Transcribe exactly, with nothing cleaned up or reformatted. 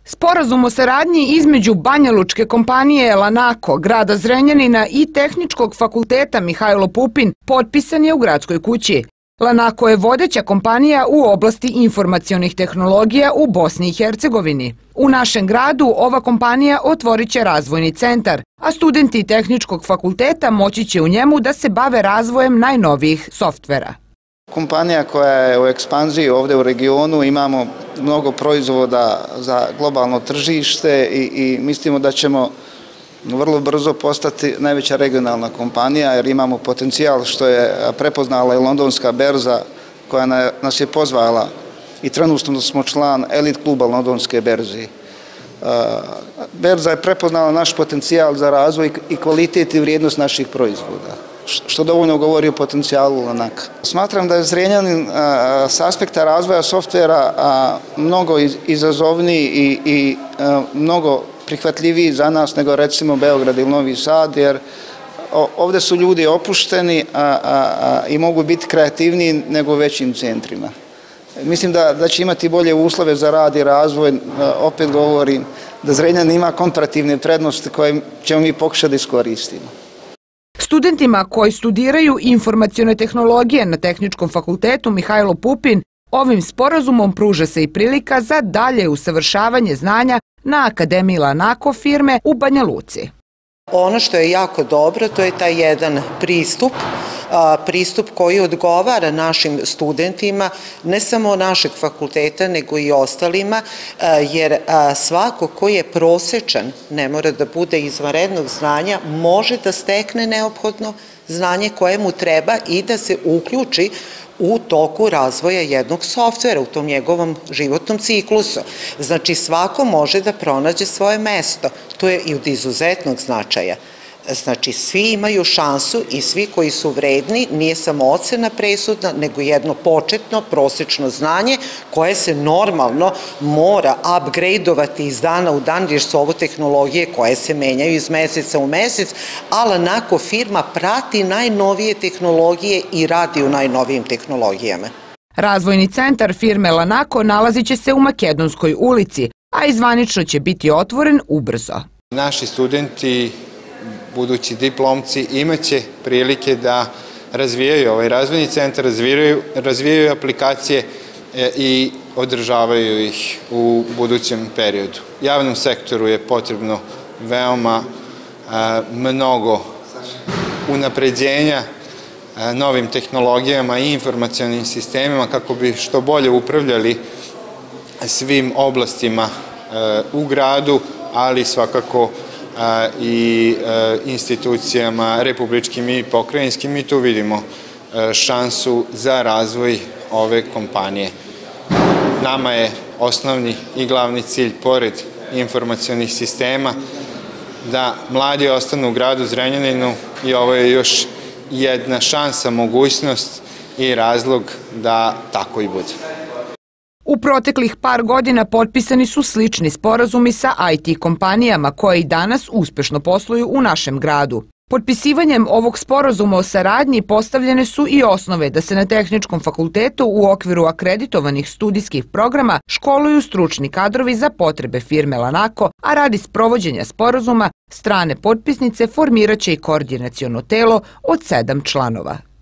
Sporazum o saradnji između banjalučke kompanije Lanako, grada Zrenjanina i Tehničkog fakulteta Mihajlo Pupin potpisan je u Gradskoj kući. Lanako je vodeća kompanija u oblasti informacionih tehnologija u Bosni i Hercegovini. U našem gradu ova kompanija otvorit će razvojni centar, a studenti Tehničkog fakulteta moći će u njemu da se bave razvojem najnovijih softvera. Kompanija koja je u ekspanziji ovdje u regionu, imamo mnogo proizvoda za globalno tržište i, i mislimo da ćemo vrlo brzo postati najveća regionalna kompanija jer imamo potencijal što je prepoznala i Londonska berza koja nas je pozvala i trenutno smo član elit kluba Londonske berze. Berza je prepoznala naš potencijal za razvoj i kvalitet i vrijednost naših proizvoda, što dovoljno govori o potencijalu Lanaka. Smatram da je Zrenjanin s aspekta razvoja softvera mnogo izazovniji i, i mnogo prihvatljiviji za nas nego recimo Beograd ili Novi Sad, jer ovdje su ljudi opušteni a, a, a, i mogu biti kreativniji nego u većim centrima. Mislim da, da će imati bolje uslove za rad i razvoj, opet govorim da Zrenjanin ima komparativne prednosti koje ćemo mi pokušati da iskoristimo. Studentima koji studiraju informacione tehnologije na Tehničkom fakultetu Mihajlo Pupin ovim sporazumom pruža se i prilika za dalje usavršavanje znanja na Akademiji Lanako firme u Banja Luci. Ono što je jako dobro, to je taj jedan pristup, pristup koji odgovara našim studentima, ne samo našeg fakulteta, nego i ostalima, jer svako ko je prosečan, ne mora da bude izvanrednog znanja, može da stekne neophodno znanje koje mu treba i da se uključi u toku razvoja jednog softvera, u tom njegovom životnom ciklusu. Znači, svako može da pronađe svoje mesto. To je i od izuzetnog značaja. Znači, svi imaju šansu i svi koji su vredni, nije samo ocena presudna, nego jedno početno, prosečno znanje koje se normalno mora upgradeovati iz dana u dan, jer su ovo tehnologije koje se menjaju iz meseca u mesec, a Lanako firma prati najnovije tehnologije i radi u najnovijim tehnologijama. Razvojni centar firme Lanako nalazit će se u Makedonskoj ulici, a izvanično će biti otvoren ubrzo. Naši studenti, budući diplomci, imaće prilike da razvijaju ovaj razvojni centar, razvijaju, razvijaju aplikacije i održavaju ih u budućem periodu. Javnom sektoru je potrebno veoma mnogo unapređenja novim tehnologijama i informacionim sistemima kako bi što bolje upravljali svim oblastima u gradu, ali svakako i institucijama republičkim i pokrajinskim, i tu vidimo šansu za razvoj ove kompanije. Nama je osnovni i glavni cilj, pored informacionih sistema, da mladi ostanu u gradu Zrenjaninu i ovo je još jedna šansa, mogućnost i razlog da tako i bude. U proteklih par godina potpisani su slični sporazumi sa I T kompanijama koje i danas uspešno posluju u našem gradu. Potpisivanjem ovog sporazuma o saradnji postavljene su i osnove da se na Tehničkom fakultetu u okviru akreditovanih studijskih programa školuju stručni kadrovi za potrebe firme Lanako, a radi sprovođenja sporazuma strane potpisnice formirat će i koordinaciono telo od sedam članova.